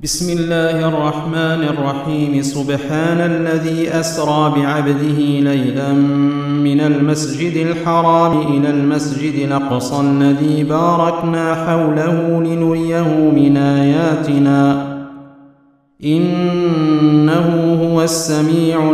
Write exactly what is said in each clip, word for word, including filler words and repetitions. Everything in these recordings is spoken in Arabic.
بسم الله الرحمن الرحيم. سبحان الذي أسرى بعبده ليلا من المسجد الحرام إلى المسجد الأقصى الذي باركنا حوله لنريه من آياتنا إنه هو السميع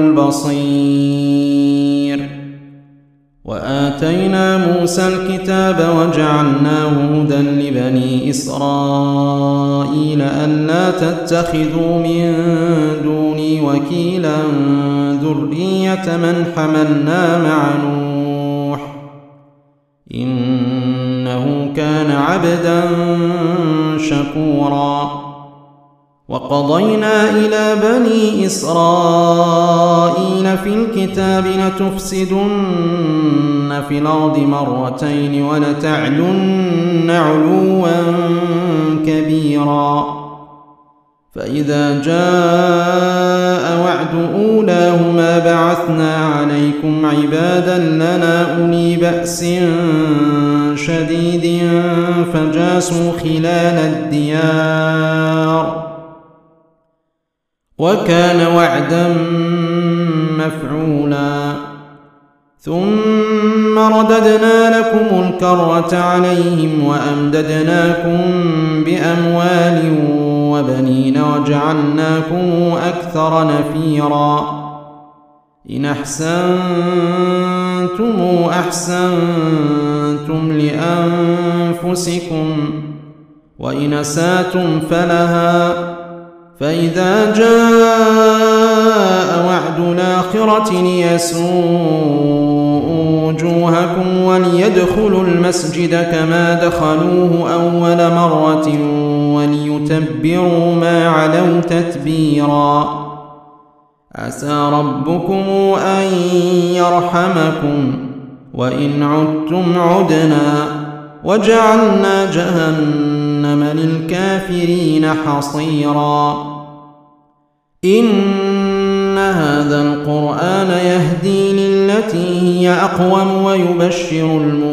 البصير. وآتينا موسى الكتاب وجعلناه هدى لبني إسرائيل ألا تتخذوا من دوني وكيلا ذرية من حملنا مع نوح إنه كان عبدا شكورا. وقضينا إلى بني إسرائيل في الكتاب لتفسدن في الأرض مرتين ولتعلن علوا كبيرا. فإذا جاء وعد أولاهما بعثنا عليكم عبادا لنا أولي بأس شديد فجاسوا خلال الديار وكان وعدا مفعولا. ثم رددنا لكم الكرة عليهم وأمددناكم بأموال وبنين وجعلناكم أكثر نفيرا. إن أحسنتم أحسنتم لأنفسكم وإن أسأتم فلها. فإذا جاء وعد الآخرة ليسوءوا وجوهكم وليدخلوا المسجد كما دخلوه أول مرة وليتبروا ما علوا تتبيرا. عسى ربكم أن يرحمكم وإن عدتم عدنا وجعلنا جهنم للكافرين حصيرا. إن هذا القرآن يهدي للتي هي أقوم ويبشر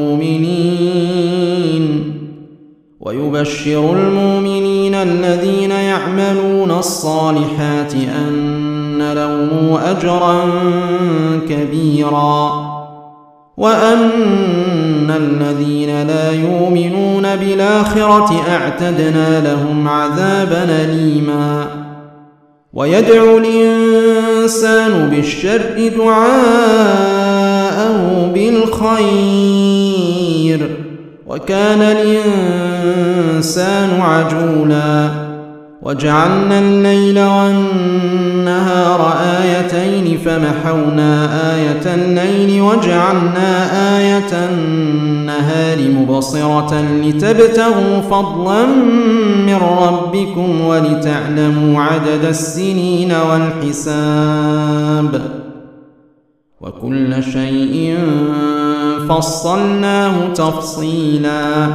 المؤمنين ويبشر المؤمنين الذين يعملون الصالحات أن لهم أجرا كبيرا وأن الذين لا يؤمنون بالآخرة أعتدنا لهم عذابا أليما. ويدعو الإنسان بالشر دعاءه بالخير وكان الإنسان عجولا. وجعلنا الليل والنهار آيتين فمحونا آية الليل وجعلنا آية النهار مبصرة لتبتغوا فضلا من ربكم ولتعلموا عدد السنين والحساب وكل شيء فصلناه تفصيلا.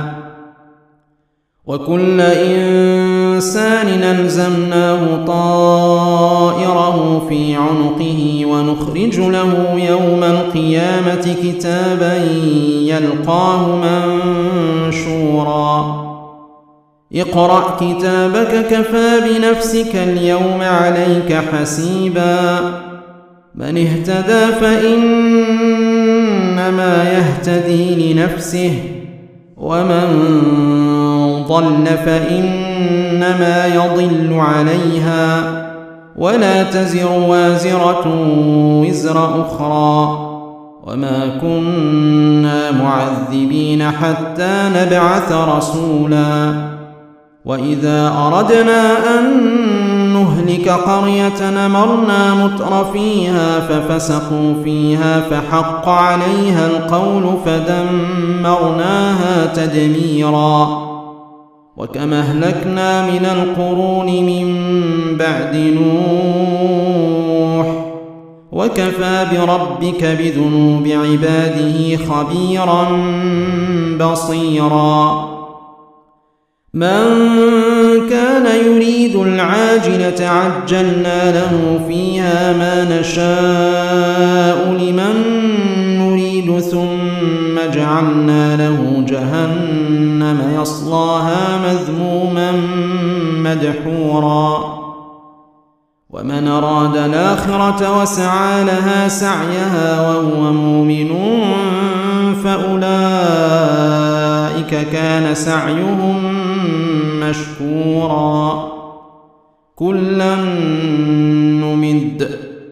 وكل إنسان ألزمناه طائره في عنقه ونخرج له يوم القيامة كتابا يلقاه منشورا. اقرأ كتابك كفى بنفسك اليوم عليك حسيبا. من اهتدى فإنما يهتدي لنفسه ومن ضل فإنما يضل عليها ولا تزر وازرة وزر أخرى وما كنا معذبين حتى نبعث رسولا. وإذا أردنا أن نهلك قرية أمرنا متر فيها ففسقوا فيها فحق عليها القول فدمرناها تدميرا. وكما أهلكنا من القرون من بعد نوح وكفى بربك بذنوب عباده خبيرا بصيرا. من كان يريد العاجلة عجلنا له فيها ما نشاء لمن نريد ثم جعلنا له جهنم يصلاها مذموما مدحورا ومن أراد الآخرة وسعى لها سعيها وهو مؤمن فأولئك كان سعيهم مشكورا كلا نمد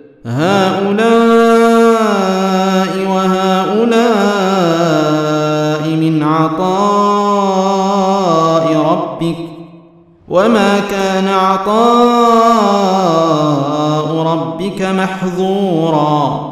هؤلاء وهؤلاء من عطاء ربك وما كان عطاء ربك محظورا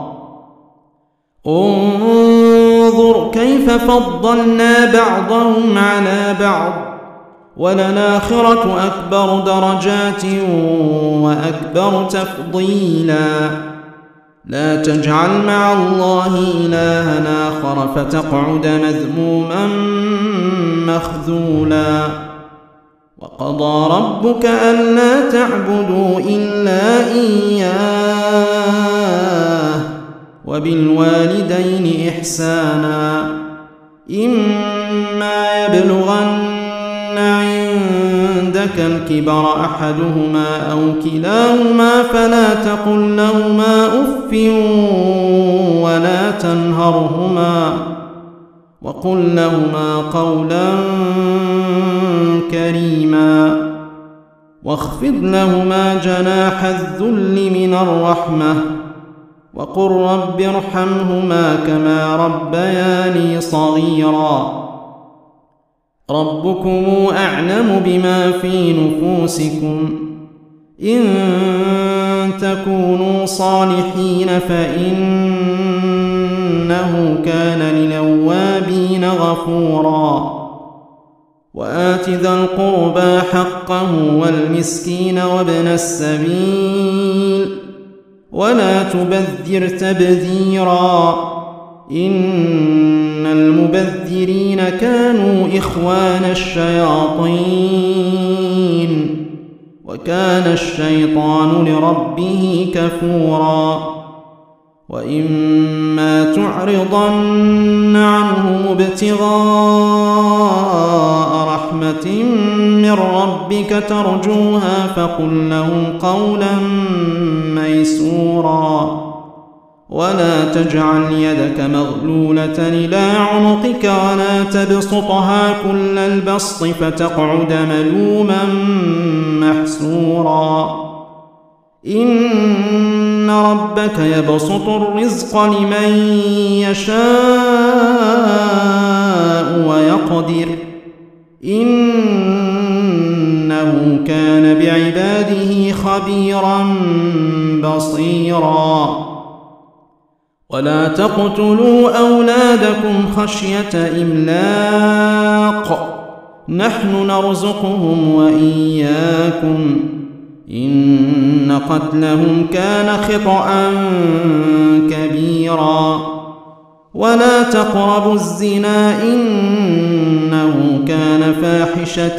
انظر كيف فضلنا بعضهم على بعض وللآخرة أكبر درجات وأكبر تفضيلا لا تجعل مع الله إلها آخر فتقعد مذموما مخذولا وقضى ربك ألا تعبدوا إلا إياه وبالوالدين إحسانا إما يبلغن عندك الكبر أحدهما أو كلاهما فلا تقل لهما أف ولا تنهرهما وقل لهما قولا كريما واخفض لهما جناح الذل من الرحمة وقل رب ارحمهما كما ربياني صغيرا ربكم أعلم بما في نفوسكم إن تكونوا صالحين فإنه كان للأوابين غفورا وآت ذا القربى حقه والمسكين وابن السبيل ولا تبذر تبذيرا إن المبذرين كانوا إخوان الشياطين وكان الشيطان لربه كفورا وإما تعرضن عنهم ابتغاء رحمة من ربك ترجوها فقل لهم قولا ميسورا ولا تجعل يدك مغلولة إلى عنقك ولا تبسطها كل البسط فتقعد ملوما محسورا إن ربك يبسط الرزق لمن يشاء ويقدر إنه كان بعباده خبيرا بصيرا ولا تقتلوا أولادكم خشية إملاق نحن نرزقهم وإياكم إن قتلهم كان خطأ كبيرا ولا تقربوا الزنا إنه كان فاحشة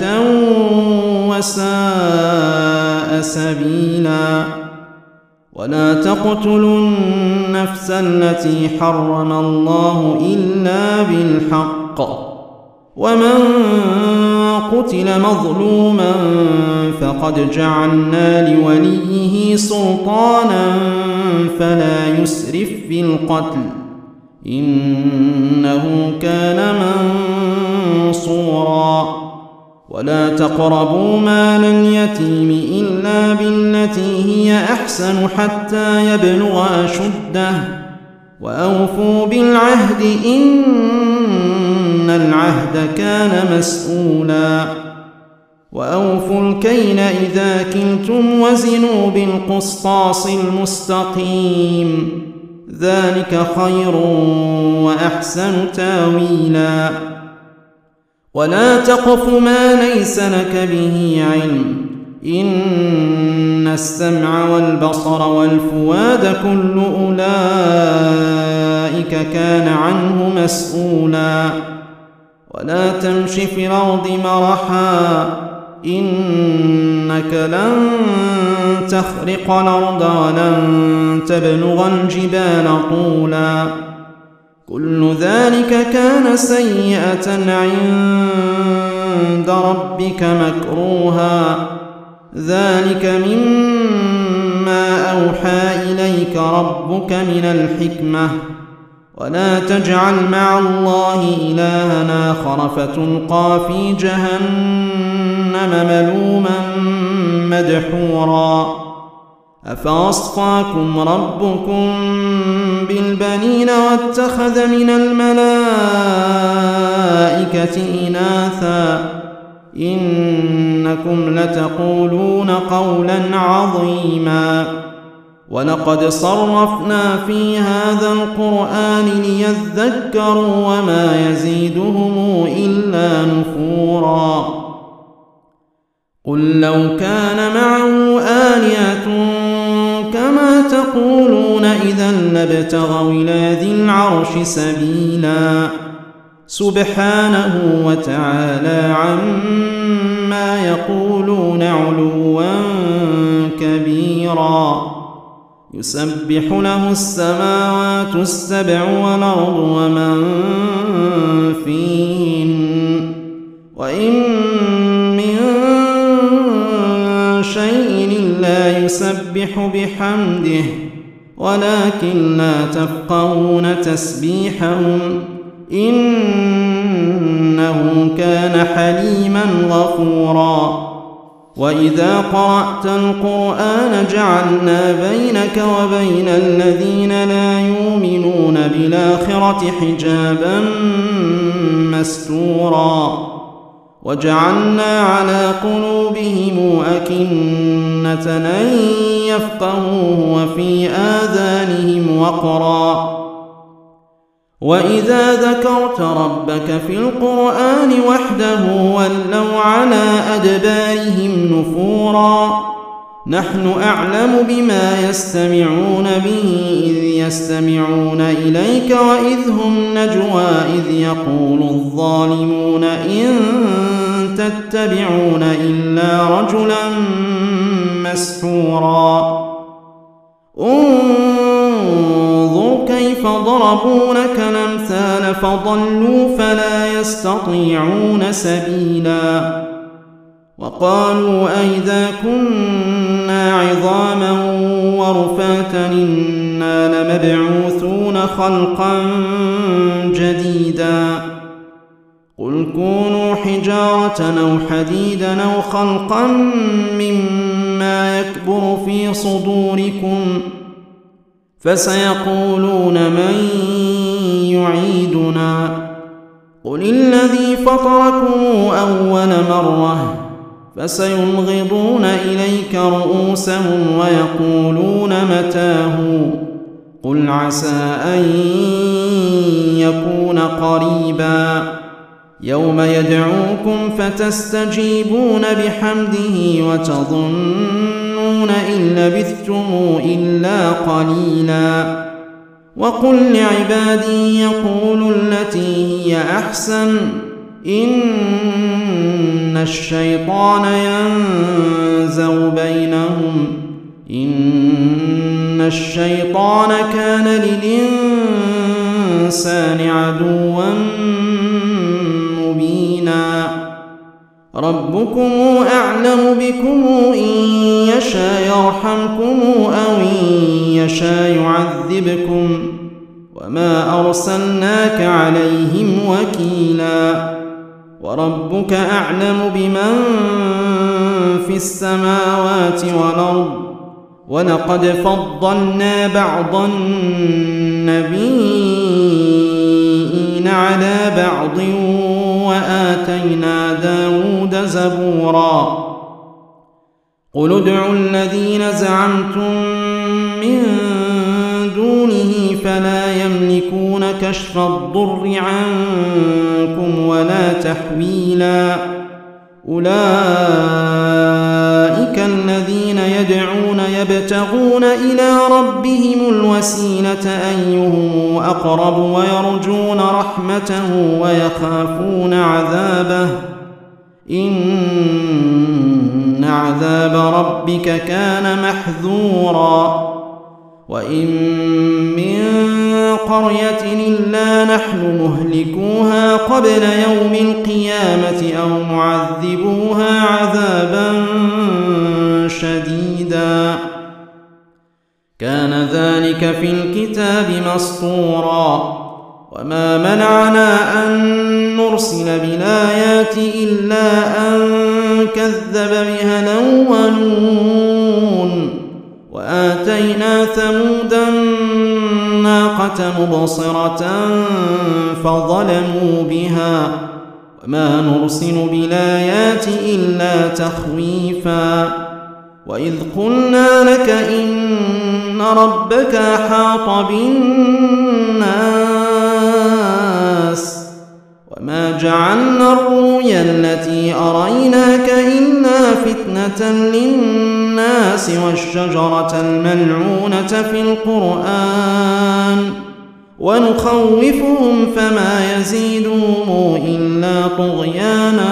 وساء سبيلا ولا تقتلوا النفس التي حرم الله إلا بالحق ومن قتل مظلوما فقد جعلنا لوليه سلطانا فلا يسرف في القتل إنه كان منصورا ولا تقربوا مال اليتيم إلا بالتي هي أحسن حتى يبلغ أشده وأوفوا بالعهد إن العهد كان مسؤولا وأوفوا الكيل إذا كلتم وزنوا بالقسطاس المستقيم ذلك خير وأحسن تاويلا ولا تقف ما ليس لك به علم إن السمع والبصر والفؤاد كل أولئك كان عنه مسؤولا ولا تمش في الأرض مرحا إنك لن تخرق الأرض ولن تبلغ الجبال طولا كل ذلك كان سيئة عند ربك مكروها ذلك مما أوحى إليك ربك من الحكمة ولا تجعل مع الله إلها آخر فتلقى في جهنم ملوما مدحورا أفأصفاكم ربكم بالبنين واتخذ من الملائكة إناثا إنكم لتقولون قولا عظيما ولقد صرفنا في هذا القرآن ليذكروا وما يزيدهم إلا نفورا قل لو كان معه آلهة كما تقولون إذا لابتغوا إلى ذي العرش سبيلا سبحانه وتعالى عما يقولون علوا كبيرا يسبح له السماوات السبع والأرض ومن فيهن وإن من شيء إلا يسبح بحمده ولكن لا تفقهون تسبيحهم إنه كان حليما غفورا وإذا قرأت القرآن جعلنا بينك وبين الذين لا يؤمنون بالآخرة حجابا مستورا وجعلنا على قلوبهم أكنة أن يفقهوه وفي آذانهم وقرا وإذا ذكرت ربك في القرآن وحده ولوا على أدبارهم نفورا نحن أعلم بما يستمعون به إذ يستمعون إليك وإذ هم نجوى إذ يقول الظالمون إن تتبعون إلا رجلا مسحورا انظر كيف ضربوا لك الأمثال فضلوا فلا يستطيعون سبيلا وقالوا أئذا كنا عظاما ورفاتا إنا لمبعوثون خلقا جديدا قل كونوا حجارة أو حديدا أو خلقا مما يكبر في صدوركم فسيقولون من يعيدنا قل الذي فطركم أول مرة فسينغضون إليك رؤوسهم ويقولون متاه قل عسى أن يكون قريبا يوم يدعوكم فتستجيبون بحمده وتظنون إن لبثتم إلا قليلا وقل لعبادي يقولوا التي هي أحسن إن الشيطان ينزغ بينهم إن الشيطان كان للإنسان عدوا مبينا ربكم أعلم بكم إن يشاء يرحمكم أو إن يشاء يعذبكم وما أرسلناك عليهم وكيلا وربك أعلم بمن في السماوات والأرض ولقد فضلنا بعض النبيين على بعض وآتينا داود زبورا قل ادعوا الذين زعمتم من دونه فلا يملكون كشف الضر عنكم ولا تحويلا أولئك الذين يدعون يبتغون إلى ربهم الوسيلة أيهم أقرب ويرجون رحمته ويخافون عذابه إن عذاب ربك كان محذورا وإن من قرية إلا نحن مهلكوها قبل يوم القيامة أو معذبوها عذابا كان ذلك في الكتاب مسطورا وما منعنا أن نرسل بالآيات إلا أن كذب بها الأولون وآتينا ثمود الناقة مبصرة فظلموا بها وما نرسل بالآيات إلا تخويفا وإذ قلنا لك إن ربك أحاط بالناس وما جعلنا الرؤيا التي أريناك إلا فتنة للناس والشجرة الملعونة في القرآن ونخوفهم فما يزيدهم إلا طغيانا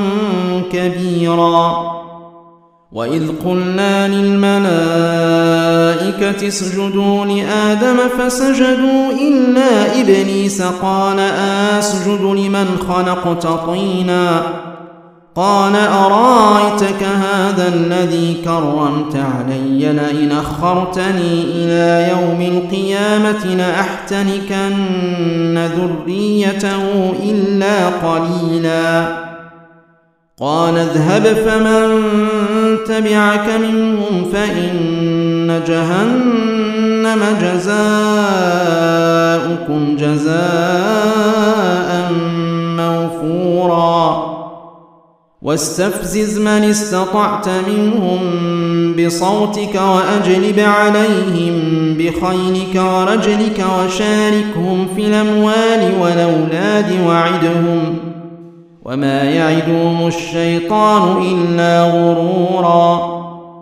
كبيرا وإذ قلنا للملائكة اسجدوا لآدم فسجدوا إلا إبليس قال أسجد لمن خلقت طينا قال أرأيتك هذا الذي كرمت علي لئن أخرتني إلى يوم القيامة لأحتنكن ذريته إلا قليلا قال اذهب فمن تبعك منهم فإن جهنم جزاؤكم جزاء موفورا واستفزز من استطعت منهم بصوتك وأجلب عليهم بخيلك ورجلك وشاركهم في الأموال والأولاد وعدهم وما يعدهم الشيطان إلا غرورا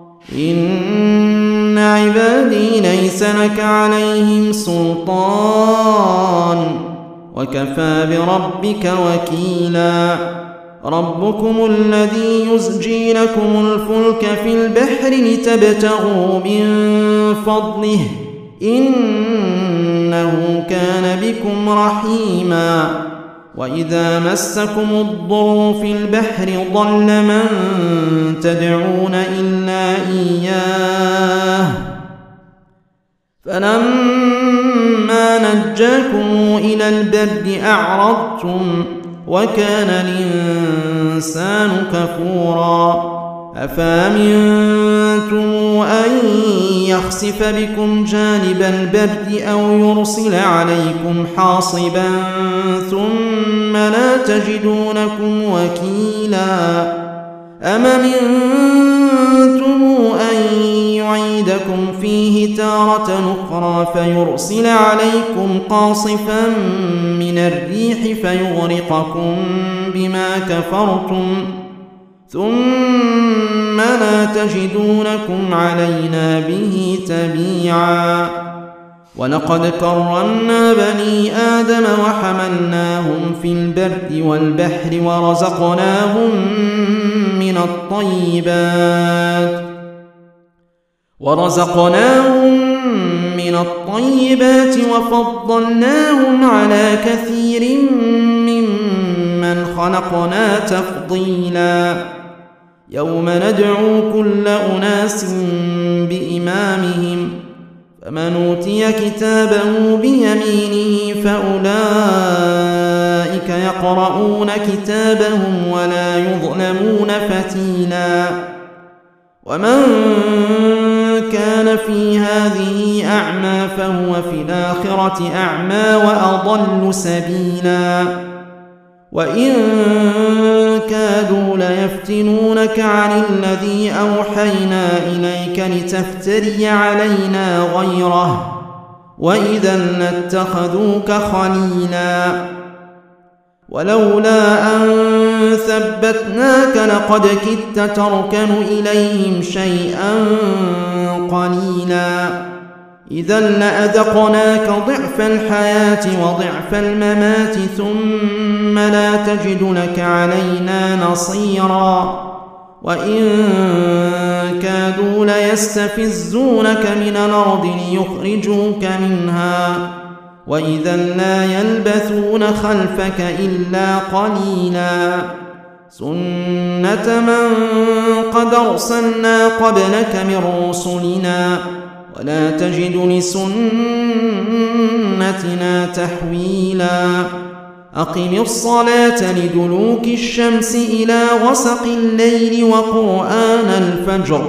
إن عبادي ليس لك عليهم سلطان وكفى بربك وكيلا ربكم الذي يزجي لكم الفلك في البحر لتبتغوا من فضله إنه كان بكم رحيما وإذا مسكم الضر في البحر ضل من تدعون إلا إياه فلما نجاكم إلى البر أعرضتم وكان الإنسان كفورا أفأمنتم أن يخسف بكم جانب البر أو يرسل عليكم حاصبا ثم لا تجدونكم وكيلا أم أمنتم أن يعيدكم فيه تارة أخرى فيرسل عليكم قاصفا من الريح فيغرقكم بما كفرتم ثم لا تجدونكم علينا به تبيعا ولقد كرمنا بني آدم وحملناهم في البر والبحر ورزقناهم من الطيبات ورزقناهم من الطيبات وفضلناهم على كثير ممن خلقنا تفضيلا يوم ندعو كل أناس بإمامهم فمن أوتي كتابه بيمينه فأولئك يقرؤون كتابهم ولا يظلمون فتيلا ومن كان في هذه أعمى فهو في الآخرة أعمى وأضل سبيلا وإن كادوا ليفتنونك عن الذي أوحينا إليك لتفتري علينا غيره وإذا لاتخذوك خليلا ولولا أن ثبتناك لقد كدت تركن إليهم شيئا قليلا إذا لأذقناك ضعف الحياة وضعف الممات ثم لا تجد لك علينا نصيرا وإن كادوا ليستفزونك من الأرض ليخرجوك منها وإذا لا يلبثون خلفك إلا قليلا سنة من قد أرسلنا قبلك من رسلنا ولا تجد لسنتنا تحويلا أقم الصلاة لدلوك الشمس إلى غسق الليل وقرآن الفجر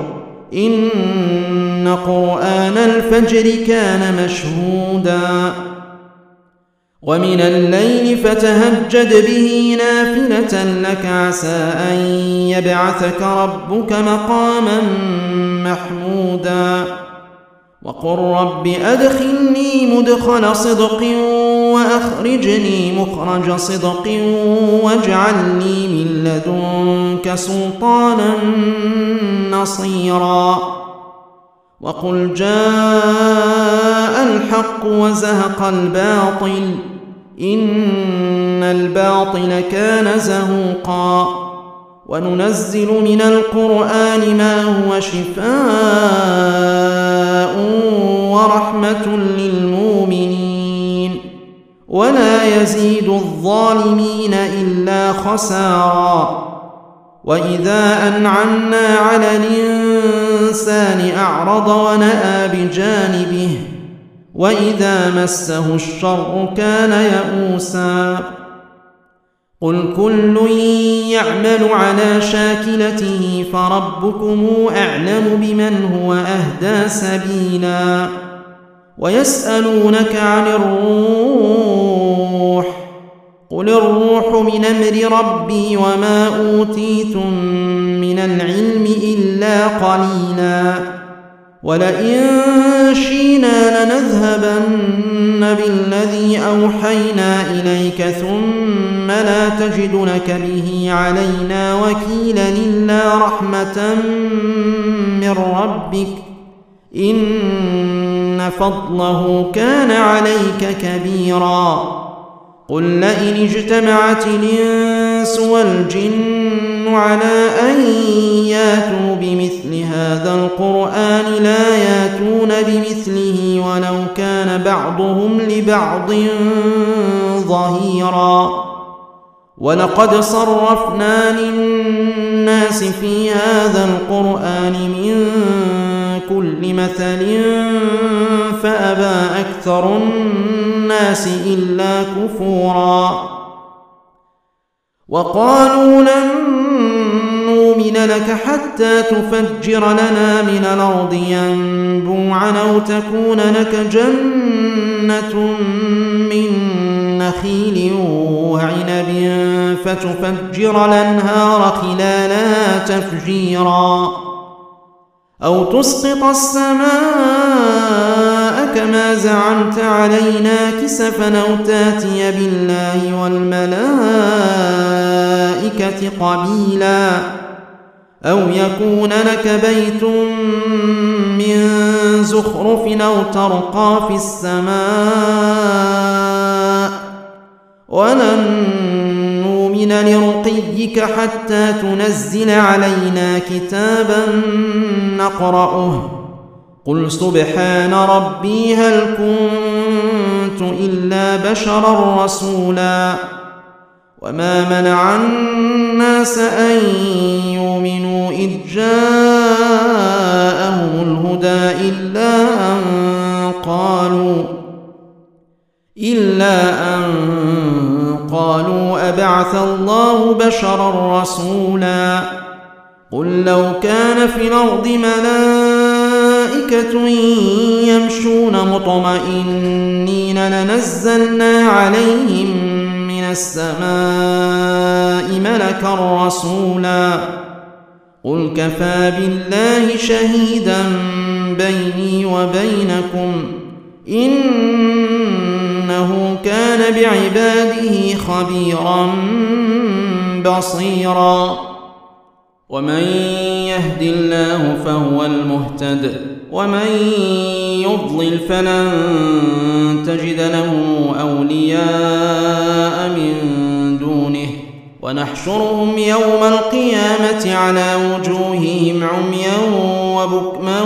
إن قرآن الفجر كان مشهودا ومن الليل فتهجد به نافلة لك عسى أن يبعثك ربك مقاما محمودا وقل رب أدخلني مدخل صدق وأخرجني مخرج صدق واجعلني من لدنك سلطانا نصيرا وقل جاء الحق وزهق الباطل إن الباطل كان زهوقا وننزل من القرآن ما هو شفاء ورحمة للمؤمنين ولا يزيد الظالمين إلا خسارا وإذا أنعمنا على الإنسان أعرض ونأى بجانبه وإذا مسه الشر كان يئوسا قل كل يعمل على شاكلته فربكم أعلم بمن هو أهدى سبيلا ويسألونك عن الروح قل الروح من أمر ربي وما أوتيتم من العلم إلا قليلا ولئن شئنا لنذهبن بالذي أوحينا إليك ثم لا تجد لك به علينا وكيلا إلا رحمة من ربك إن فضله كان عليك كبيرا قل لئن اجتمعت الإنس والجن على أن ياتوا بمثل هذا القرآن لا ياتون بمثله ولو كان بعضهم لبعض ظهيرا ولقد صرفنا للناس في هذا القرآن من كل مثل فأبى أكثر الناس إلا كفورا وقالوا لن نؤمن لك حتى تفجر لنا من الأرض ينبوعا أو تكون لك جنة من نخيل وعنب فتفجر الأنهار خلالها تفجيرا أو تسقط السماء كما زعمت علينا كسفا أو تاتي بالله والملائكة قبيلا أو يكون لك بيت من زخرف أو ترقى في السماء ولن نؤمن لرقيك حتى تنزل علينا كتابا نقرأه قل سبحان ربي هل كنت إلا بشرا رسولا وما منع الناس أن يؤمنوا إذ جاءهم الهدى إلا أن قالوا إلا أن قالوا أبعث الله بشرا رسولا قل لو كان في الأرض ملائكة يمشون مطمئنين لنزلنا عليهم من السماء ملكا رسولا قل كفى بالله شهيدا بيني وبينكم إنه كان بعباده خبيرا بصيرا ومن يهد الله فهو المهتد ومن يضلل فلن تجد له أولياء من دونه ونحشرهم يوم القيامة على وجوههم عميا وبكما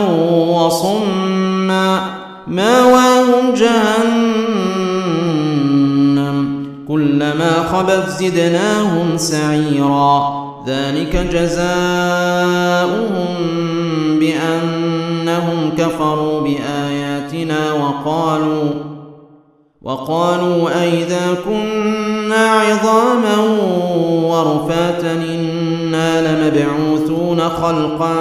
وصما ماواهم جهنم كلما خبت زدناهم سعيرا ذلك جزاؤهم بأنهم كفروا بآياتنا وقالوا وقالوا أئذا كنا عظاما ورفاتا إنا لمبعوثون خلقا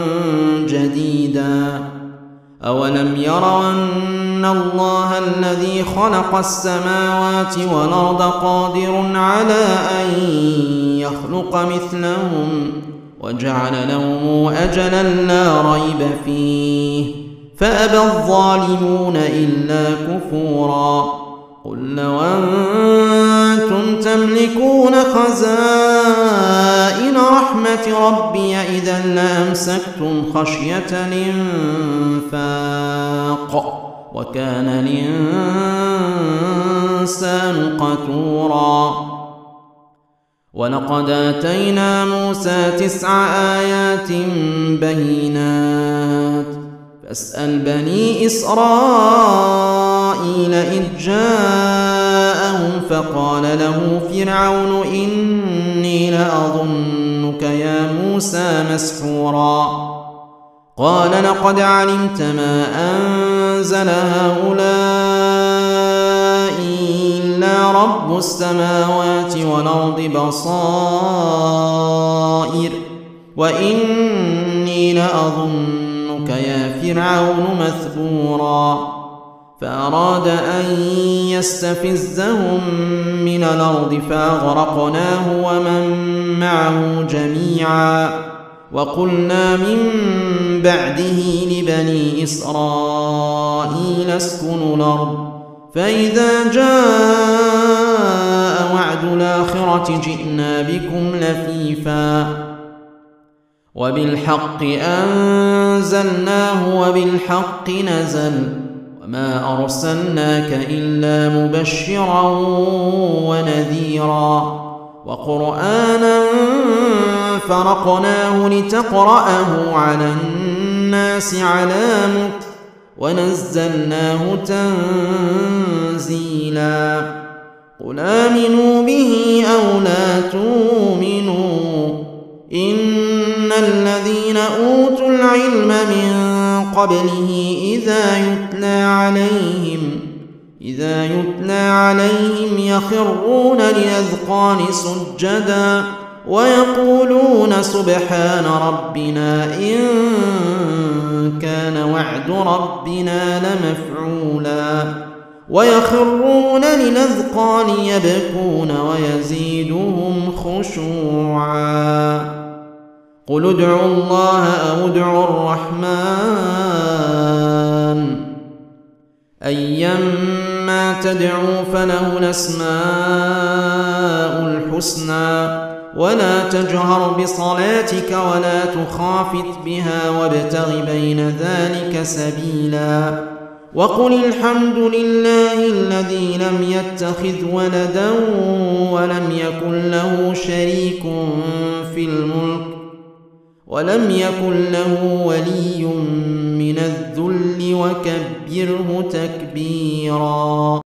جديدا أولم يروا أن الله الذي خلق السماوات والأرض قادر على أن يخلق مثلهم وجعل لهم أجلا لا ريب فيه فأبى الظالمون إلا كفورا قل لو أنتم تملكون خزائن رحمة ربي إذا لأمسكتم خشية الإنفاق وكان الإنسان قتورا ولقد آتينا موسى تسع آيات بينات فاسأل بني إسرائيل إذ جاءهم فقال له فرعون إني لأظنك يا موسى مسحورا قال لقد علمت ما أنزل هؤلاء إلا رب السماوات والأرض بصائر وإني لأظنك يا فرعون مثبورا فأراد أن يستفزهم من الأرض فأغرقناه ومن معه جميعا وقلنا من بعده لبني إسرائيل اسكنوا الأرض فإذا جاء وعد الآخرة جئنا بكم لفيفا وبالحق أنزلناه وبالحق نزل وما أرسلناك إلا مبشرا ونذيرا وقرآنا فرقناه لتقرأه على الناس على مكث ونزلناه تنزيلا قل آمنوا به أو لا تؤمنوا إن الذين أوتوا العلم من قبله إذا يتلى عليهم إذا يتلى عليهم يخرون للأذقان سجدا ويقولون سبحان ربنا إن كان وعد ربنا لمفعولا ويخرون للأذقان يبكون ويزيدهم خشوعا قل ادعوا الله أو ادعوا الرحمن أيما تدعوا فله الأسماء الحسنى ولا تجهر بصلاتك ولا تخافت بها وابتغ بين ذلك سبيلا وقل الحمد لله الذي لم يتخذ ولدا ولم يكن له شريك في الملك ولم يكن له ولي من الذل وكبره تكبيرا.